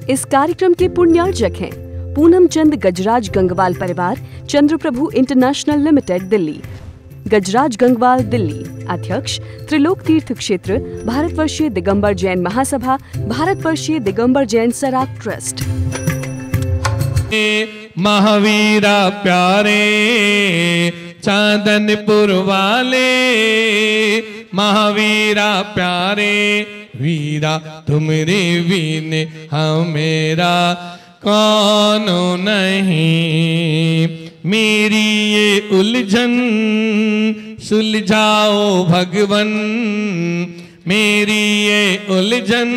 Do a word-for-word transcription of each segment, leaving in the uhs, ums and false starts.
इस कार्यक्रम के पुण्यार्जक हैं पूनम चंद गजराज गंगवाल परिवार, चंद्रप्रभु इंटरनेशनल लिमिटेड, दिल्ली। गजराज गंगवाल, दिल्ली। अध्यक्ष, त्रिलोक तीर्थ क्षेत्र, भारतवर्षीय दिगंबर जैन महासभा, भारतवर्षीय दिगंबर जैन सराग ट्रस्ट। महावीरा प्यारे चांदनपुर वाले, महावीरा प्यारे वीरा तुमरे वीने हमेरा कौन नहीं। मेरी ये उलझन सुलझाओ भगवन, मेरी ये उलझन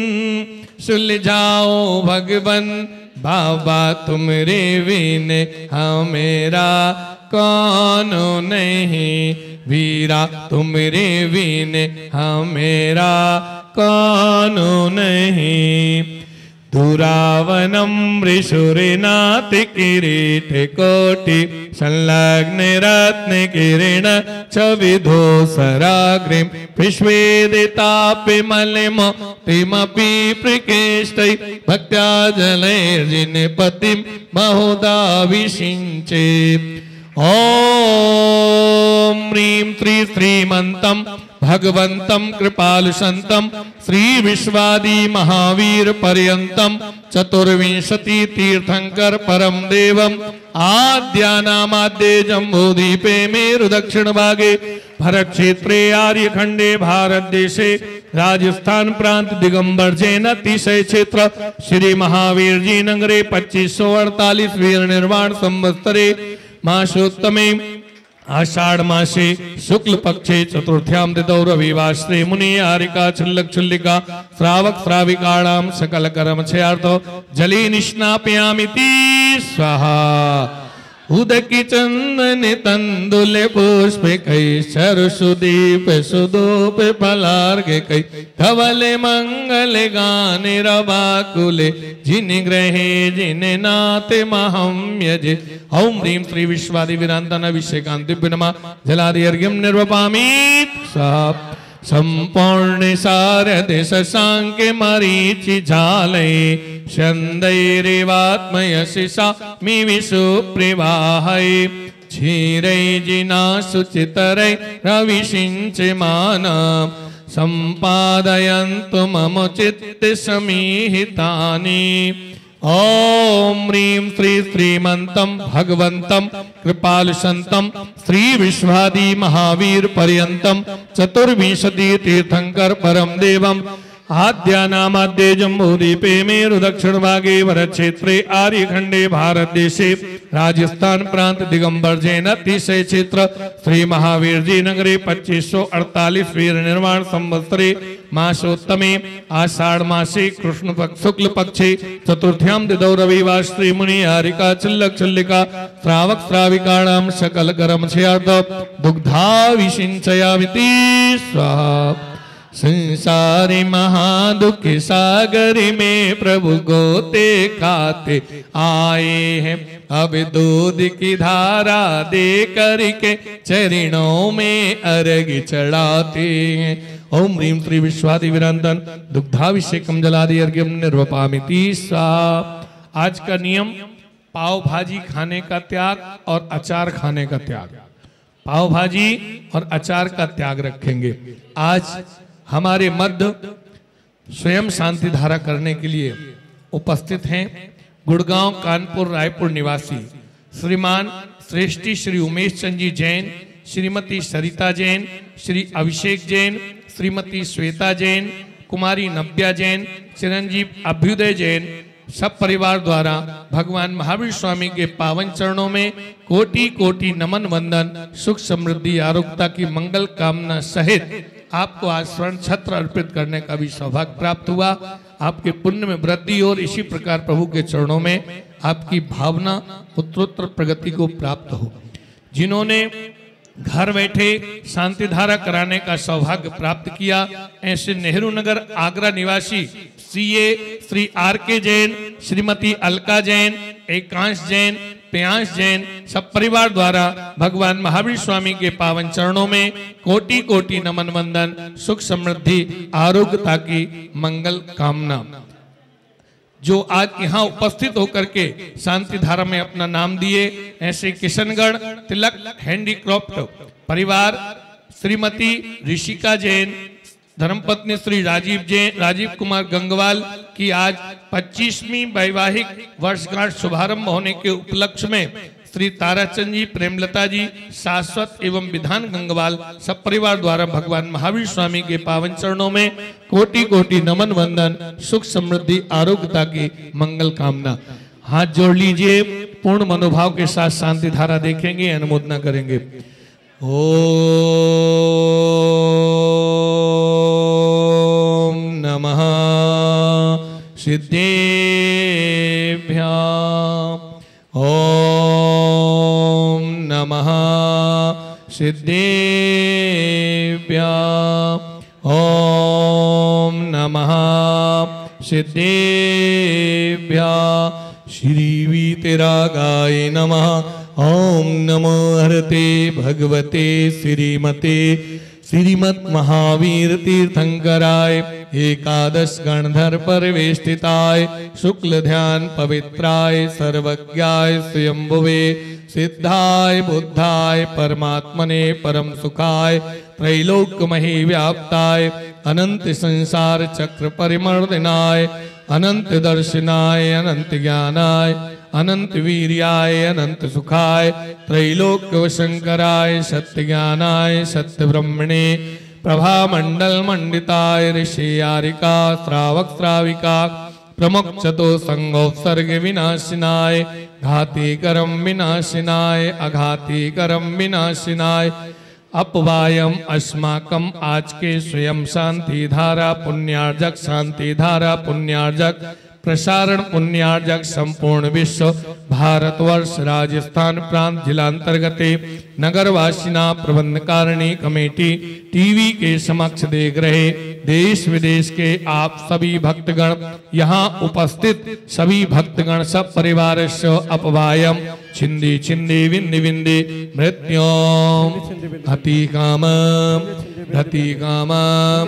सुलझाओ भगवन। बाबा तुमरे बिन हमेरा कौन नहीं, वीरा तुमरे बिन हमेरा कौन नहीं। दुरावनम ऋषुरिनाथ किरीट कोटि संलग्न रत्न किरण छविधो सराग्रिम विश्वेदितापि मलिमतिमपि प्रकेष्टै भक्त्या जलैर्जिन पतिं बहुधा विषिञ्चे। ओम ह्रीं श्री श्रीमंतम भगवंतम कृपालुसंतम श्री विश्वादि महावीर पर्यंतम चतुर्विंशति तीर्थंकर परम देवम आद्यानामाद्ये जम्बूद्वीपे मेरु दक्षिण भागे भरत क्षेत्रे आर्य खंडे भारत देशे राजस्थान प्रांत दिगंबर जैन अतिशय क्षेत्र श्री महावीर जी नगरे पच्चीस सौ अड़तालीस वीर निर्वाण संवत्सरे मासोत्तमे आषाढ़ मासे शुक्ल पक्षे चतुर्थ्याम तिथौ रविवासरे मुनि हारिका छुल्लक छुल्लिका श्रावक श्राविकाणाम सकल कर्म क्षयार्थो जले निष्णापयामिति स्वाहा। उदकी चंदन तंदुल पुष्प कई चरु सुदीप सुदूप फलार्घ कई धवल मंगल गान रवाकुले जिन ग्रहे जिन नाथ महम यजे। ओम ह्रीं श्री विश्वादि विरांतन अभिषेकांत दिव्य नमः जलादि अर्घ्यम निर्वपामि स्वाहा। संपूर्ण शारद शशांके मरीचि झालय छंदैरेवात्मयशिषा मि विषुप्रिवाहै क्षीरै जिना शुचितरै रविषिञ्चमान सम्पादयन्तु मम चित्त समीहितानि। ओम ह्रीं श्री श्रीमंतम भगवंतम कृपालुसंतम श्री विश्वादि महावीर पर्यंतम चतुर्विंशति तीर्थंकर परम देवम आद्यानामाद्ये जम्बूद्वीपे मेरु दक्षिण भागे भरत क्षेत्रे आर्य खंडे भारत देशे राजस्थान प्रांत दिगंबर जैन अतिशय क्षेत्र श्री महावीर जी नगरे पच्चीस सौ अड़तालीस वीर निर्वाण संवत्सरे मासोत्तमे आषाढ़ मासे कृष्ण पक्ष शुक्ल पक्षे चतुर्थ्याम तिथौ रविवासरे मुनि हारिका छुल्लक छुल्लिका श्रावक श्राविकाणाम सकल कर्म क्षयार्थो दुग्धा विषिञ्चयामिति स्वाहा। संसारी महादुख सागर में प्रभु गोते खाते आए हैं, अब दूध की धारा दे करके चरणों में अर्घ चढ़ाते हैं। ओम ह्रीं श्री विश्वादि विरांतन दुग्धाभिषेकम जलादि अर्घ्यम निर्वपामिति स्वाहा। आज का नियम पाव भाजी खाने का त्याग और अचार खाने का त्याग। पाव भाजी और अचार का त्याग रखेंगे। आज हमारे मध्य स्वयं शांति धारा करने के लिए उपस्थित हैं गुड़गांव कानपुर रायपुर निवासी श्रीमान श्रेष्ठी श्री उमेश चंद जी जैन, श्रीमती सरिता जैन, श्री अभिषेक जैन, श्रीमती श्वेता जैन, कुमारी नव्या जैन, चिरंजीव अभ्युदय जैन सब परिवार द्वारा भगवान महावीर स्वामी के पावन चरणों में कोटि कोटि नमन वंदन, सुख समृद्धि आरोग्यता की मंगल कामना सहित आपको आज स्वर्ण छत्र अर्पित करने का भी सौभाग्य प्राप्त हुआ। आपके पुण्य में वृद्धि और इसी प्रकार प्रभु के चरणों में आपकी भावना उत्तरोत्तर प्रगति को प्राप्त हो। जिन्होंने घर बैठे शांति धारा कराने का सौभाग्य प्राप्त किया, ऐसे नेहरू नगर आगरा निवासी सीए श्री आर के जैन, श्रीमती अलका जैन, एकांश जैन, प्यांश जैन सब परिवार द्वारा भगवान महावीर स्वामी के पावन चरणों में कोटि कोटि नमन वंदन, सुख समृद्धि आरोग्यता की मंगल कामना। जो आज यहाँ उपस्थित होकर के शांति धारा में अपना नाम दिए, ऐसे किशनगढ़ तिलक हैंडीक्राफ्ट परिवार श्रीमती ऋषिका जैन, धर्मपत्नी श्री राजीव जैन राजीव कुमार गंगवाल की आज पच्चीसवीं वैवाहिक वर्षगांठ शुभारंभ होने के उपलक्ष्य में श्री ताराचंद जी, प्रेमलता जी, शाश्वत एवं विधान गंगवाल सब परिवार द्वारा भगवान महावीर स्वामी के पावन चरणों में कोटि कोटि नमन वंदन, सुख समृद्धि आरोग्यता की मंगल कामना। हाथ जोड़ लीजिए, पूर्ण मनोभाव के साथ शांति धारा देखेंगे, अनुमोदना करेंगे। ओम नमः सिद्धेभ्यां, ओम नमः सिद्धेभ्यां, ओम नमः सिद्धेभ्यां। श्री वीतरागाय नमः। ओम नमो हरते भगवते श्रीमते श्रीमत् महावीर तीर्थंकराय एकादश गणधर परिवेष्टिताय शुक्ल ध्यान पवित्राय सर्वज्ञाय स्वयंभुवे सिद्धाय बुद्धाय परमात्मने परम सुखाय त्रैलोक्यमहि व्याप्ताय अनंत संसार चक्र परिमर्दनाय अनंत दर्शनाय अनंत ज्ञानाय अनंत वीर्याय अनंत सुखाय त्रैलोक्य शंकराय सत्य ज्ञानाय सत्य ब्रह्मणे प्रभा मंडल मंडिताय ऋषियारिका श्रावक श्राविका प्रमुख चतो संगोत्सर्ग विनाशिनाय घाती करम विनाशिनाय अघाती करम विनाशिनाय अपवायम अस्माकम आज के स्वयं शांति धारा पुण्यार्जक शांति धारा पुण्यार्जक प्रसारण पुण्यार्जक संपूर्ण विश्व भारतवर्ष राजस्थान प्रांत जिलांतर्गत नगरवासिना प्रबंध कारिणी कमेटी टीवी के समक्ष देख रहे देश विदेश के आप सभी भक्तगण, यहाँ उपस्थित सभी भक्तगण सब परिवार अपवायम छिंदी छिंदी विंदी विंदी मृत्योम हति कामम धति कामम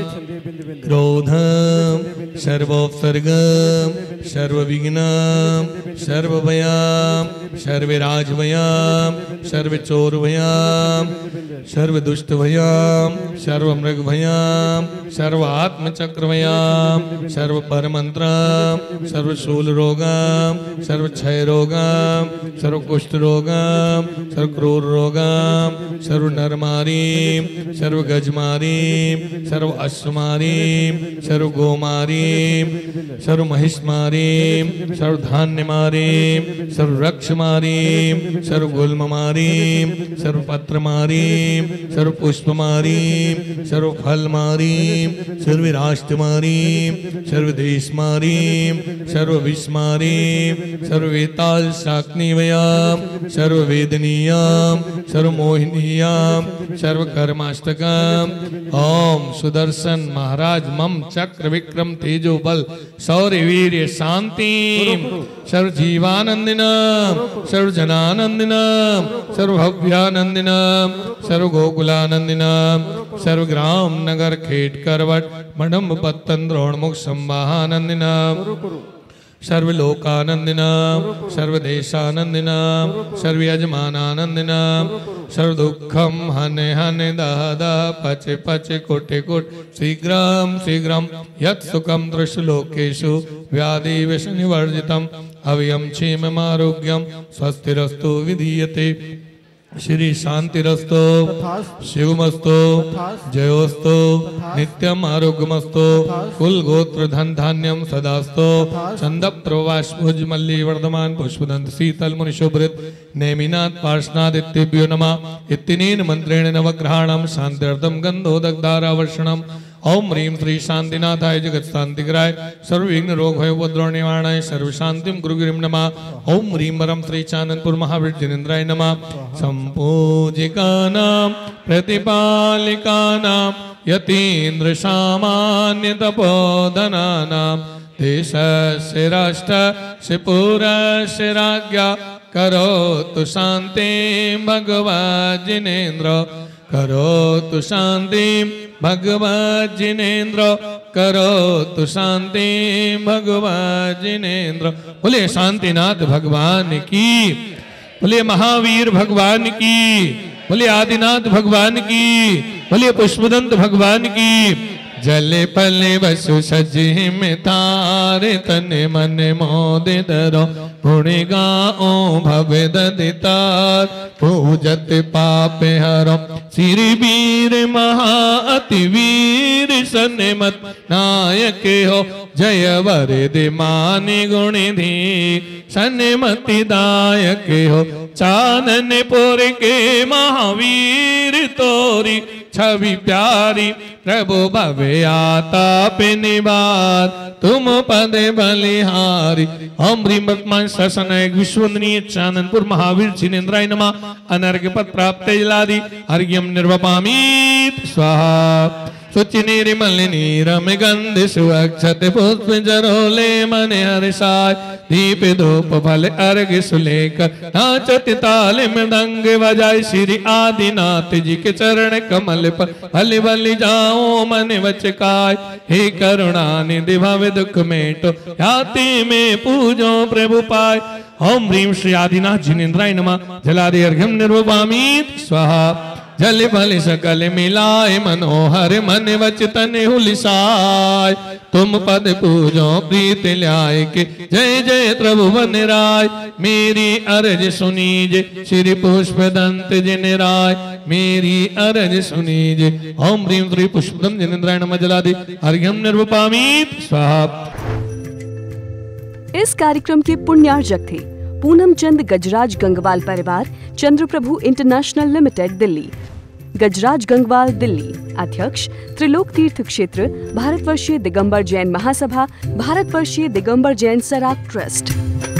क्रोधम सर्वोपसर्गम सर्वविघ्नम सर्वभयाम सर्वराजभयाम सर्वचोरभयाम सर्वदुष्टभयाम सर्वमृगभयाम सर्वात्मचक्रभयाम सर्वपरमंत्रम सर्वशूलरोगम सर्वक्षयरोगम सर्वकुष्ठरोगम सर्वक्रूररोगम सर्वनरमारीम सर्वगजमारीम सर्वअश्वमारीम सर्वगोमारीम सर्वमहिषमारीम सर्वधान्यमारीम सर्वरक्षमारीम सर्वगुल्ममारीम सर्वपत्रमारीम सर्वपुष्पमारीम सर्वफलमारीम सर्वराष्ट्रमारीम सर्वदेशमारीम सर्वविषमारीम सर्ववेताल शाक्निवयाम सर्ववेदनीयाम सर्वमोहिनीयाम सर्वकर्माष्टकम। ओम सुदर्शन महाराज मम चक्र विक्रम तेजो बल शौर्य वीर्य शांति सर्वजीवानंदिनम सर्वजनानंदिनम सर्वभव्यानंदिनम सर्वगोकुलानंदिनम सर्वग्राम नगर खेट करवट मडम्ब पत्तन द्रोणमुख संवाहानंदिनम सर्वलोकानंदिनम सर्वदेशानंदिनम सर्वयजमानानंदिनम सर्वदुःखम हने हने दह दह पचे पचे कोटे कोट शीघ्रम शीघ्रम यत् सुखम दृश्य लोकेषु व्याधि विषनिवर्जितम अव्ययम क्षेमम आरोग्यम स्वस्तिरस्तु विधीयते। श्री शांतिरस्तो शिवमस्तो जयोस्तो नित्यम आरोग्यमस्तो कुल गोत्र धन धान्यम सदास्तो चंद प्रवासभुज मल्ली वर्धमान पुष्पदंत शीतल मुनिशोभृत नेमिनाथ पार्श्वनादित्यभ्यो नमः इत्यनेन मंत्रेण नवग्रहाणां शांत्यर्थम गंधोदकधारावर्षणम। ओम ह्रीं श्री शांतिनाथाय जगत शांतिकराय सर्वविघ्न रोग भय उपद्रव निवारणाय सर्व शांतिम गुरुगिरिम नमः। ओम ह्रीं वरम श्री चाननपुर महावीर जिनेन्द्राय नमः। संपूजिकानां प्रतिपालिकानां यतीन्द्र सामान्य तपोधनानां देशस्य राष्ट्रस्य पुरस्य राज्ञा करोतु शांतिं भगवत् जिनेन्द्र करोतु शांतिं भगवत जिनेन्द्र करो तु शांति भगवत जिनेन्द्र। बोले शांतिनाथ भगवान की, बोले महावीर भगवान की, बोले आदिनाथ भगवान की, बोले पुष्पदंत भगवान की। जले पले वसु सजी में तारे तने मन मोदे दरो पुण्य गाओ भवे ददितार पूजत पापे हरो श्री वीर महा अति वीर सन्मत नायक हो जय वरदे मानि गुणि धी सन्मति दायक हो चाननपुर के महावीर तोरी छवि प्यारी प्रभु भवे आता पे निवार तुम पदे बलिहारी। ओम ह्रीं वर्तमान शासन एक विश्ववंदनीय चाननपुर महावीर जिनेन्द्राय नमः। अनर्घ्य पद प्राप्त जलादि अर्घ्यम निर्वपामि स्वाहा। शुचिनिर्मलिनीरम गंध सुअक्षत पुष्प जरोले मन हर्षाय दीप धूप फल अर्घ सुलेकर नाचत ताल मृदंग बजाय श्री आदिनाथ जी के चरण कमल पर भले भले जाओ मन वचकाय। हे करुणा निधि भव दुख मेटो ख्याति में पूजो प्रभु पाय। ओम ह्रीं श्री आदिनाथ जिनेन्द्राय नमः। जलादि अर्घ्यम निर्वपामि स्वाहा। जल भल सकल मिलाए मनोहर मन वचतन हुलिसाय तुम पद पूजो प्रीत ल्याय के जय जय त्रिभुवन राय। मेरी अरज सुनीजे श्री पुष्पदंत जिनेराय मेरी अरज सुनीजे। ओम ह्रीं श्री पुष्पदंत जिनेन्द्राय नमः। जलादि अर्घ्यम निर्वपामि स्वाहा। इस कार्यक्रम के पुण्यार्जक थे पूनम चंद गजराज गंगवाल परिवार, चंद्रप्रभु इंटरनेशनल लिमिटेड दिल्ली। गजराज गंगवाल दिल्ली अध्यक्ष, त्रिलोक तीर्थ क्षेत्र, भारतवर्षीय दिगंबर जैन महासभा, भारतवर्षीय दिगंबर जैन सराक ट्रस्ट।